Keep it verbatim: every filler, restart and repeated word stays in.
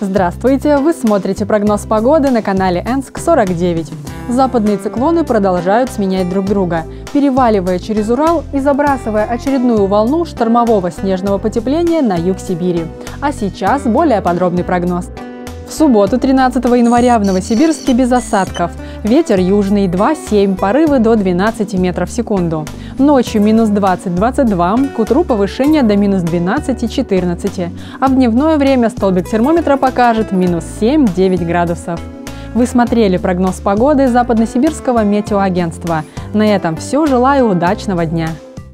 Здравствуйте! Вы смотрите прогноз погоды на канале Энск сорок девять. Западные циклоны продолжают сменять друг друга, переваливая через Урал и забрасывая очередную волну штормового снежного потепления на юг Сибири. А сейчас более подробный прогноз. В субботу, тринадцатого января, в Новосибирске без осадков. Ветер южный два семь, порывы до двенадцати метров в секунду. Ночью минус двадцать — двадцать два, к утру повышение до минус двенадцати — четырнадцати. А в дневное время столбик термометра покажет минус семь — девять градусов. Вы смотрели прогноз погоды Западносибирского метеоагентства. На этом все. Желаю удачного дня!